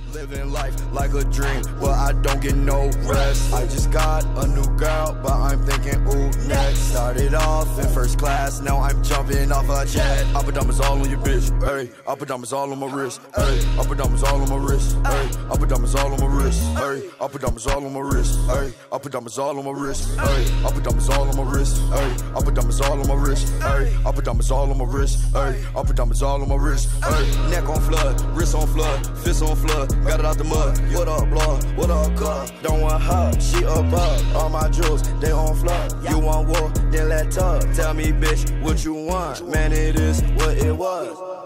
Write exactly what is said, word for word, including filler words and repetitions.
Living life like a dream, but I don't get no rest. I just got a new girl, but I'm thinking, ooh, next. Started off in first class, now I'm jumping off a jet. I put diamonds all on your bitch, ayy. I put diamonds all on my wrist, ayy. I put diamonds all on my wrist, ayy. I put diamonds all on my wrist, ayy. I put diamonds all on my wrist, ayy. I put diamonds all on my wrist, ayy. I put diamonds all on my wrist, ayy. I put diamonds all on my wrist, ayy. I put diamonds all on my wrist, ayy. I put diamonds all on my wrist, ayy. Neck on flood, wrist on flood, fist on flood, got it out the mud. What up, blood? What up, cuz? Don't want her, she above. All my jewels, they on flood. You want war, then let tub. Tell me, bitch, what you want? Man, it is what it was.